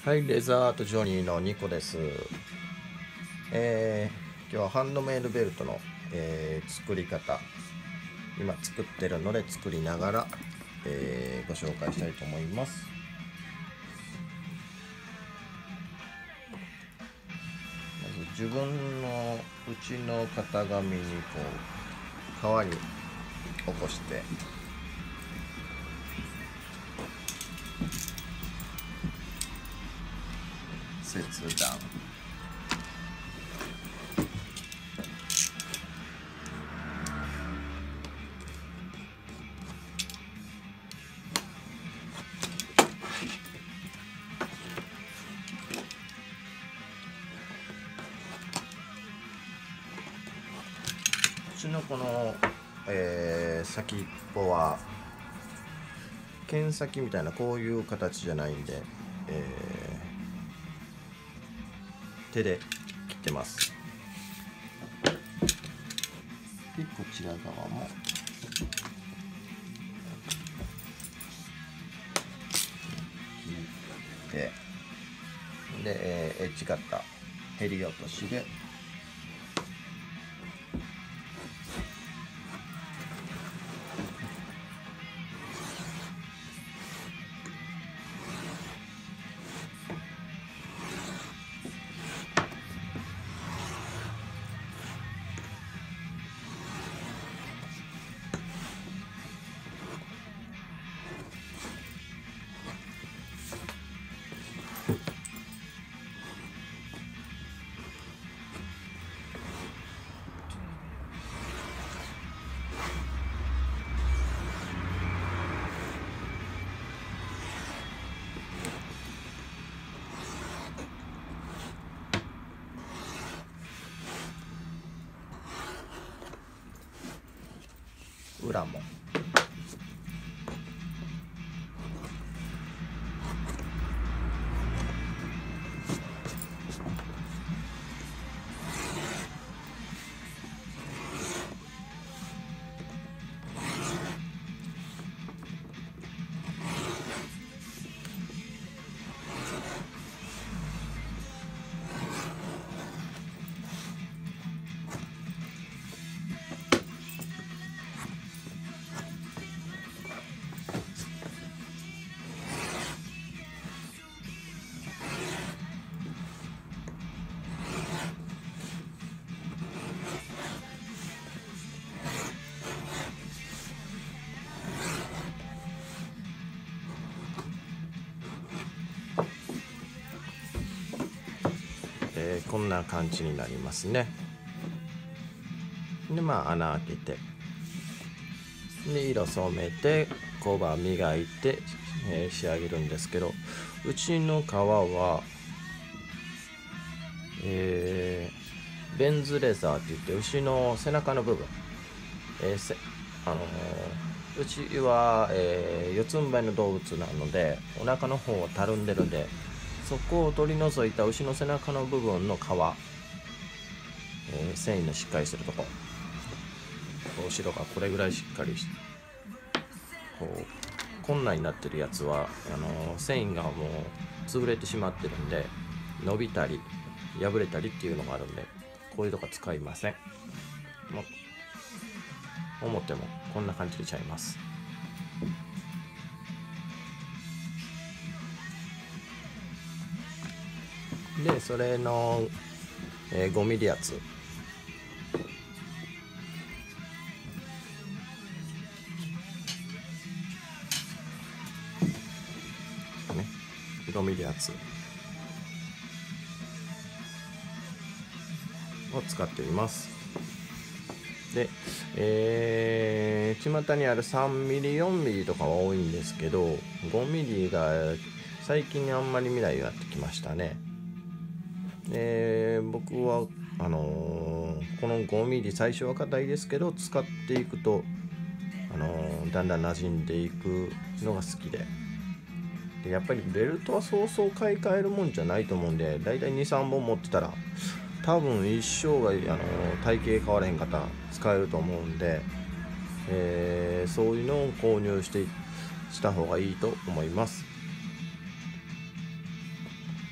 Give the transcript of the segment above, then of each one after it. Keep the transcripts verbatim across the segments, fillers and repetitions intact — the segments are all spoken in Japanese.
はい、レザーアートジョニーのニコです。えー、今日はハンドメイドベルトの、えー作り方、今作ってるので作りながら、えーご紹介したいと思います。まず自分の内の型紙にこう革に起こして切断、うちのこの、えー先っぽは剣先みたいなこういう形じゃないんで、えー手で切ってます。でこちら側も切ってで、えーエッジカッターヘリ落としで裏もえーこんな感じになりますね。でまあ穴開けてで色染めてコバ磨いて、えー仕上げるんですけど、うちの革は、えーベンズレザーって言って牛の背中の部分、えーせあのーうちは、えー四つん這いの動物なのでお腹の方をたるんでるんで、そこを取り除いた牛の背中の部分の皮、えー繊維のしっかりしてるとこ、後ろがこれぐらいしっかりして、こうこんなになってるやつはあのー繊維がもう潰れてしまってるんで伸びたり破れたりっていうのがあるんで、こういうとこ使いません。もう表もこんな感じでちゃいます。でそれの、えー、ごミリ厚ねごミリ厚を使っています。で、えー、巷にあるさんミリよんミリとかは多いんですけど、ごミリが最近あんまり見ないようになってきましたね。えー、僕はあのーこのごミリ最初は硬いですけど使っていくと、あのーだんだん馴染んでいくのが好きで、でやっぱりベルトはそうそう買い替えるもんじゃないと思うんで、だいたいにさんぼん持ってたら多分一生涯、あのー体型変わらへん方使えると思うんで、えーそういうのを購入してした方がいいと思います。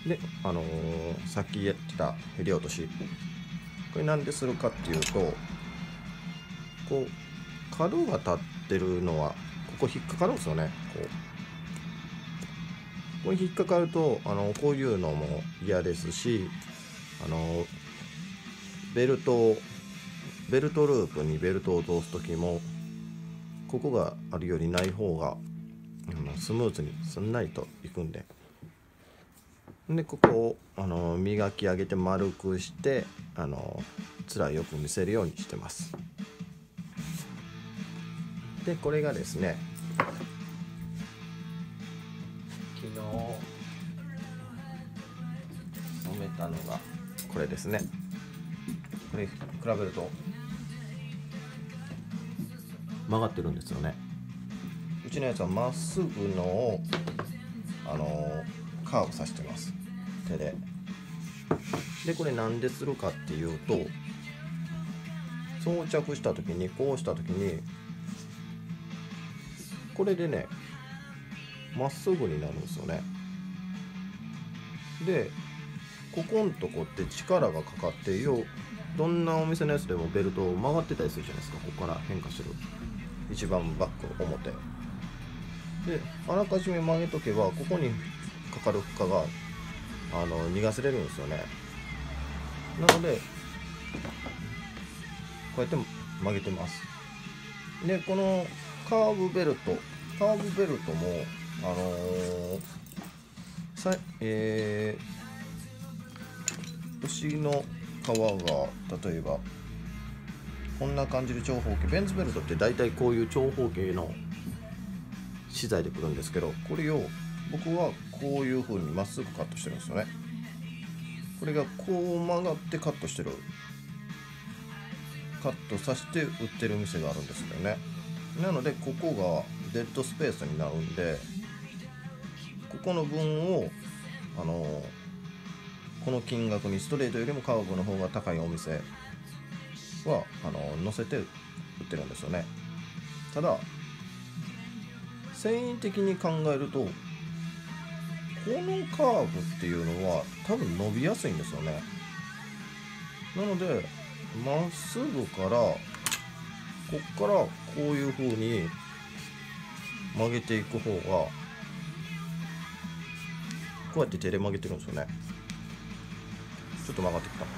で、あのー、さっきやってたヘリ落とし、これなんでするかっていうと、こう角が立ってるのはここ引っかかるんですよね。こうここに引っかかると、あのこういうのも嫌ですし、あのベルトをベルトループにベルトを通す時も、ここがあるよりない方がスムーズにすんなりといくんで、でここをあの磨き上げて丸くして、あの面よく見せるようにしてます。でこれがですね、昨日染めたのがこれですね。これ比べると曲がってるんですよね。うちのやつはまっすぐのをあのカーブさせてます、手で。でこれなんでするかっていうと、装着した時にこうした時にこれでねまっすぐになるんですよね。でここんとこって力がかかってよ、どんなお店のやつでもベルト曲がってたりするじゃないですか。ここから変化してる一番バック表で、あらかじめ曲げとけばここにかかる負荷があの逃がせれるんですよね。なのでこうやって曲げてます。でこのカーブベルトカーブベルトもあのー、さえー、牛の皮が例えばこんな感じで長方形、ベンツベルトって大体こういう長方形の資材でくるんですけど、これを僕はこういう風にまっすぐカットしてるんですよね。これがこう曲がってカットしてる、カットさせて売ってる店があるんですけどね。なのでここがデッドスペースになるんで、ここの分をあのこの金額にストレートよりもカーブの方が高いお店はあの乗せて売ってるんですよね。ただ繊維的に考えるとこのカーブっていうのは多分伸びやすいんですよね。なのでまっすぐからこっからこういう風に曲げていく方が、こうやって手で曲げてるんですよね。ちょっと曲がってきた。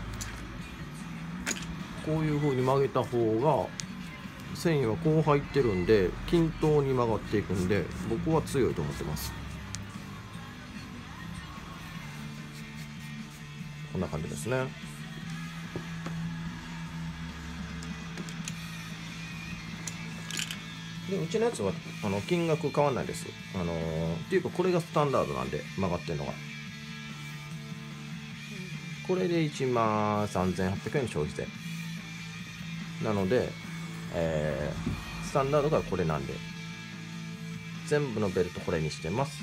こういう風に曲げた方が繊維はこう入ってるんで均等に曲がっていくんで、僕は強いと思ってます。こんな感じですね。でうちのやつはあの金額変わらないです。あのー、っていうかこれがスタンダードなんで、曲がってるのがこれでいちまんさんぜんはっぴゃくえんの消費税なので、えー、スタンダードがこれなんで全部のベルトこれにしてます。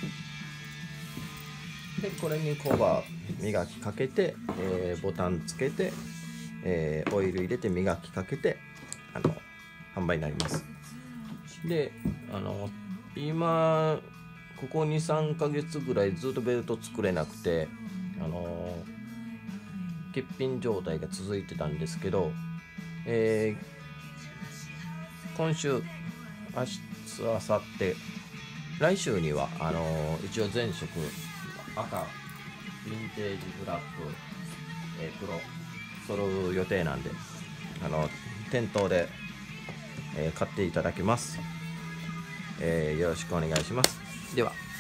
でこれにコバー磨きかけて、えー、ボタンつけて、えー、オイル入れて磨きかけてあの販売になります。であの今ここ にさんかげつぐらいずっとベルト作れなくて、あの欠品状態が続いてたんですけど、えー、今週明日明後日来週にはあの一応全色赤、ヴィンテージブラック、えー、黒揃う予定なんで、あの店頭で、えー、買っていただけます。えー、よろしくお願いします。では。